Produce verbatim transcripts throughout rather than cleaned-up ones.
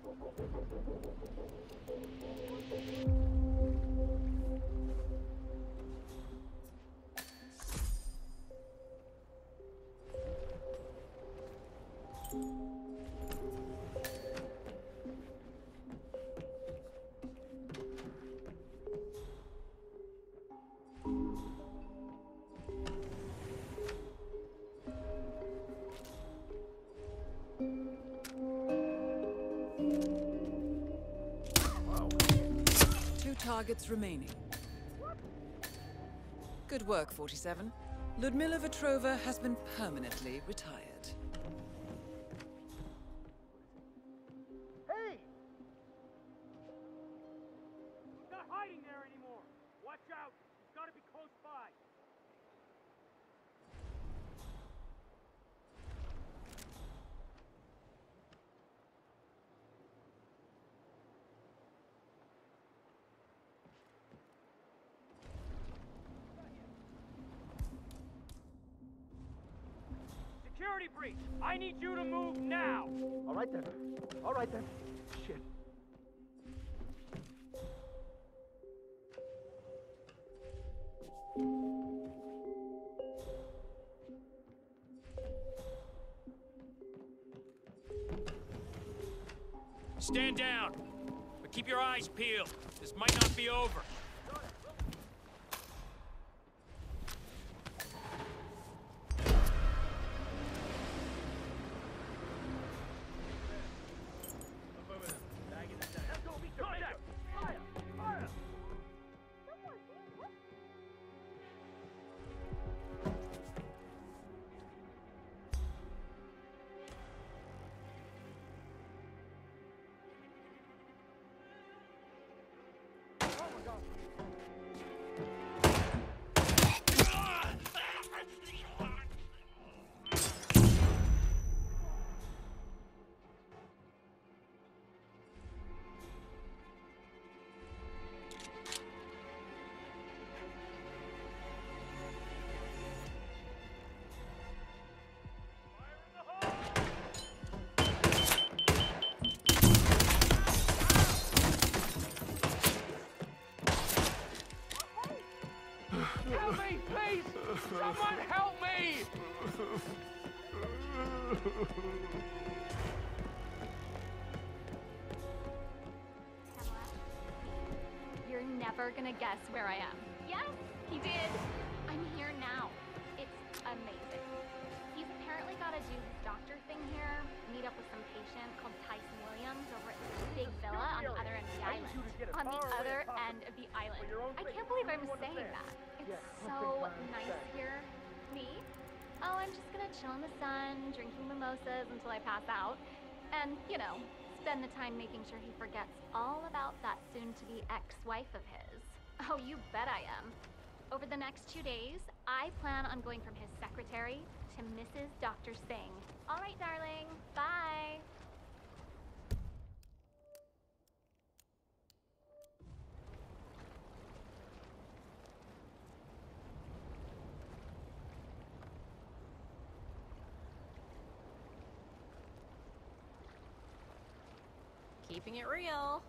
Targets remaining. Good work, forty-seven. Ludmila Vetrova has been permanently retired. Hey! He's not hiding there anymore! Watch out! He's gotta be close by! Security breach! I need you to move now! All right then. All right then. Shit. Stand down, but keep your eyes peeled. This might not be over. Help me, please! Someone help me! You're never gonna guess where I am. Yes, he did. I'm here now. It's amazing. He's apparently got to do his doctor thing here, meet up with some patient called Tyson Williams over at this big villa on the other end of the island. On the other end of the island. I can't believe I'm saying that. It's so nice here. Me? Oh, I'm just gonna chill in the sun, drinking mimosas until I pass out. And, you know, spend the time making sure he forgets all about that soon-to-be ex-wife of his. Oh, you bet I am. Over the next two days, I plan on going from his secretary to Missus Doctor Singh. All right, darling. Bye. Keeping it real.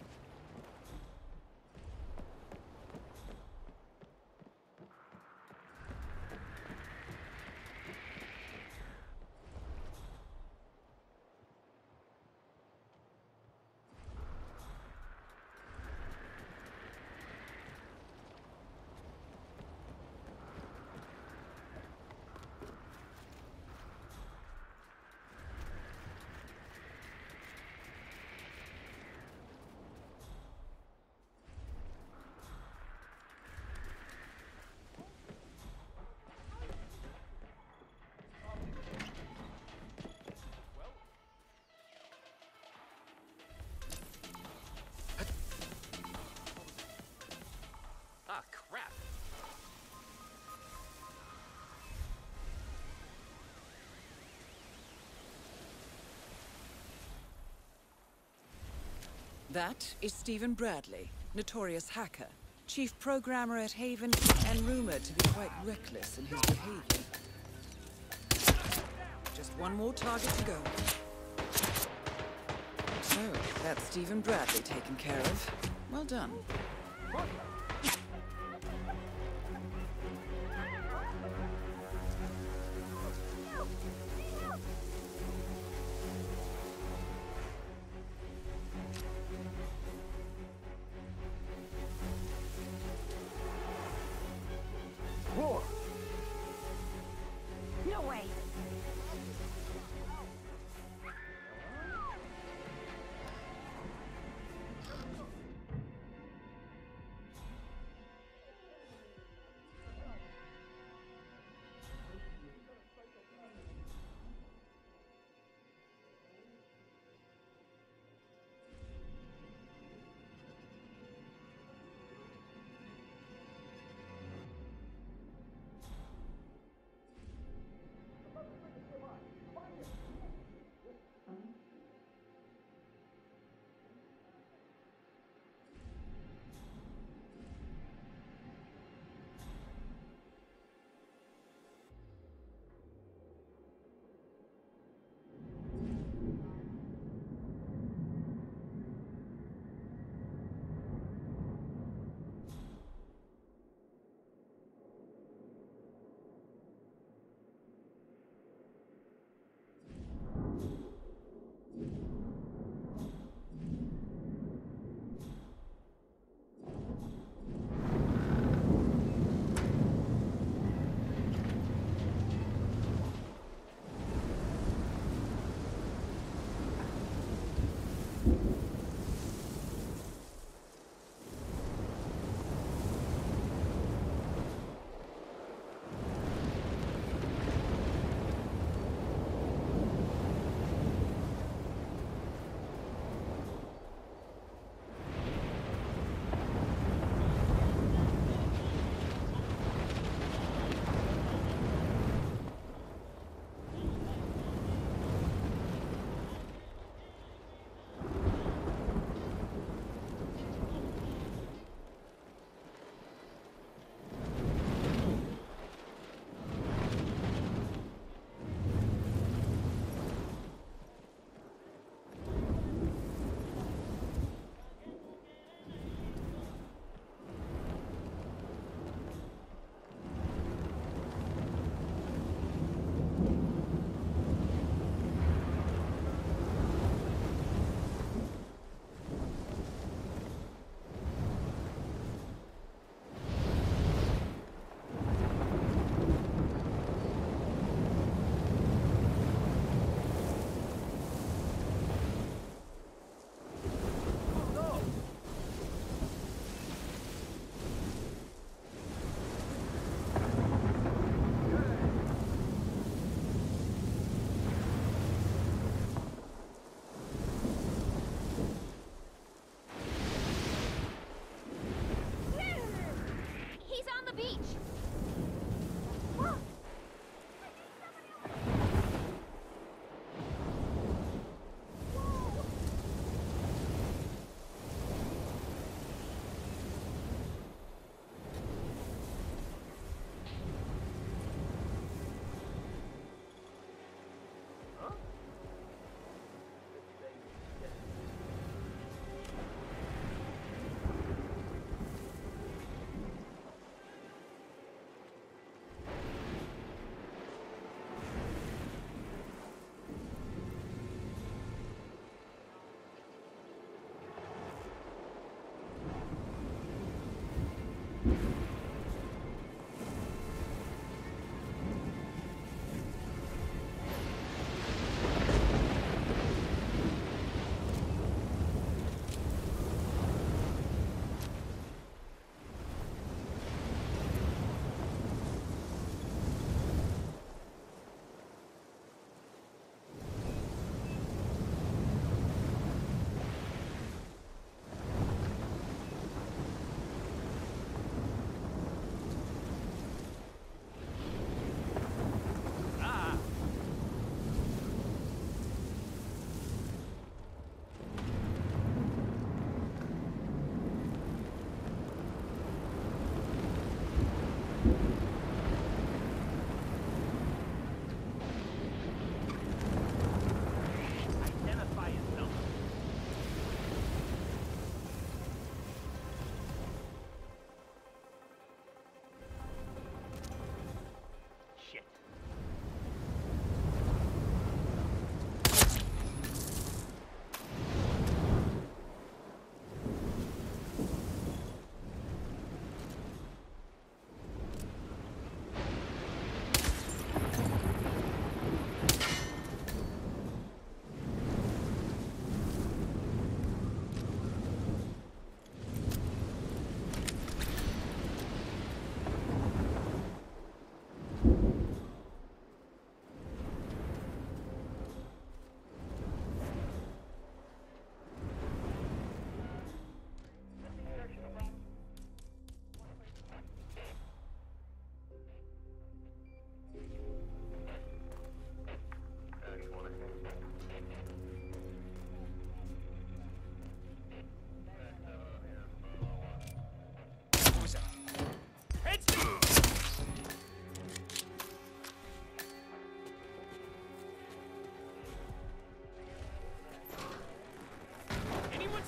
That is Stephen Bradley, notorious hacker, chief programmer at Haven, and rumored to be quite reckless in his behavior. Just one more target to go. So, that's Stephen Bradley taken care of. Well done. Whoa. No way.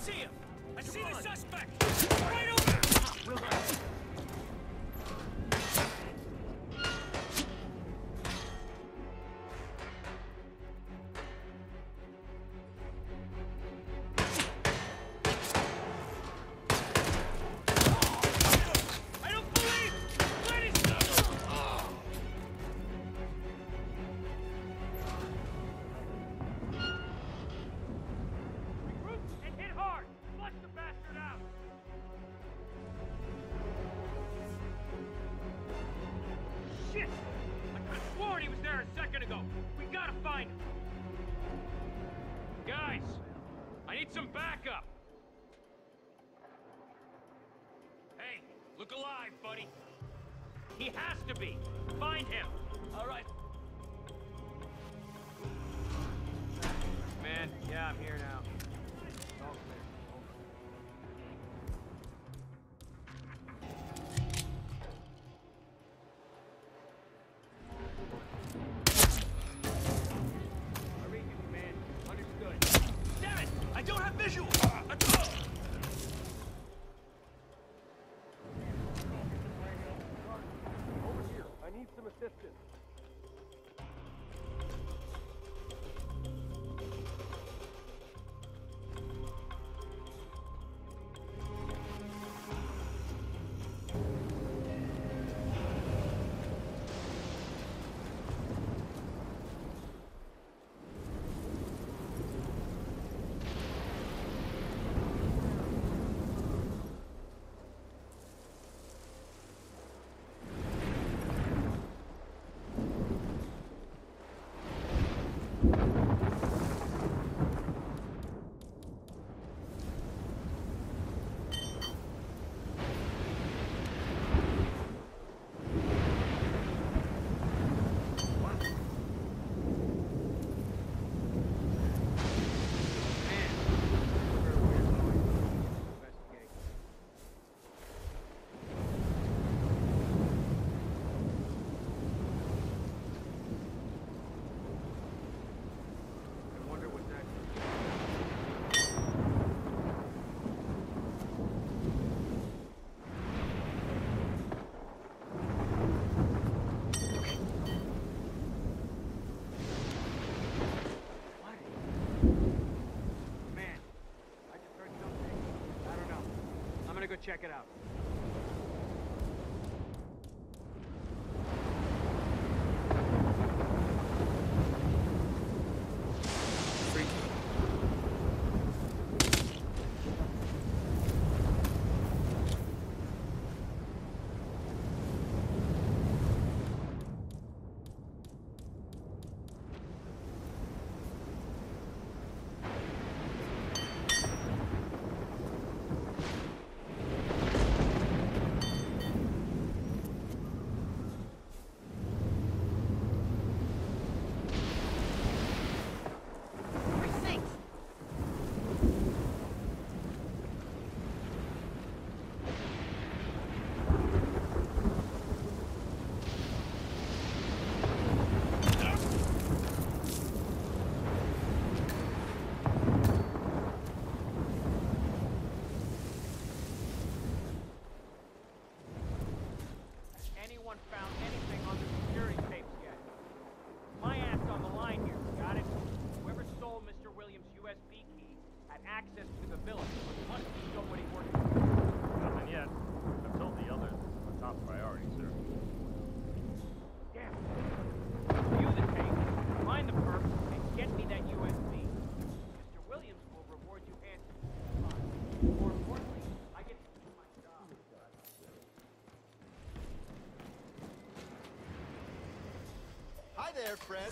see him! I see the suspect! Right over there! Real nice. I don't believe! Let it go! Regroup and hit hard! Flush the bastard out! Shit! I could have sworn he was there a second ago! We gotta find him! Guys! I need some backup! Hey, look alive, buddy! He has to be! Find him! Alright. Man, yeah, I'm here now. All clear. I read you, man. Understood. Damn it! I don't have visual! Uh, uh, Over here. I need some assistance. I wonder what that... What? Man, I just heard something. I don't know. I'm gonna go check it out. Anyone found anything on the security tapes yet? My ass on the line here, got it? Whoever stole Mister Williams' U S B key had access to the village, but must be somebody working. Nothing yet. I've told the others it's a top priority, sir. Damn. Review the tape, find the perp, and get me that U S B. Mister Williams will reward you handsomely. More importantly, I get to do my job. Hi there, friend.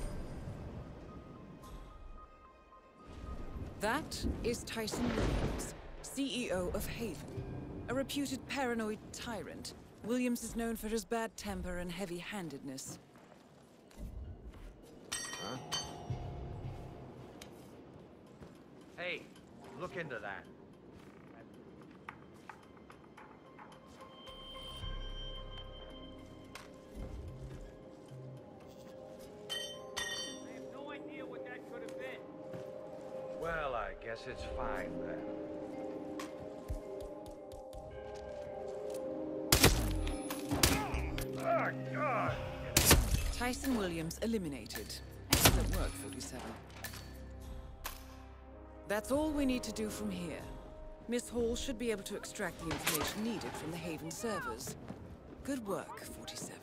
That is Tyson Williams, C E O of Haven. A reputed paranoid tyrant, Williams is known for his bad temper and heavy-handedness. Huh? Hey, look into that. I have no idea what that could have been. Well, I guess it's fine then. Tyson Williams eliminated. Excellent work, forty-seven. That's all we need to do from here. Miss Hall should be able to extract the information needed from the Haven servers. Good work, forty-seven.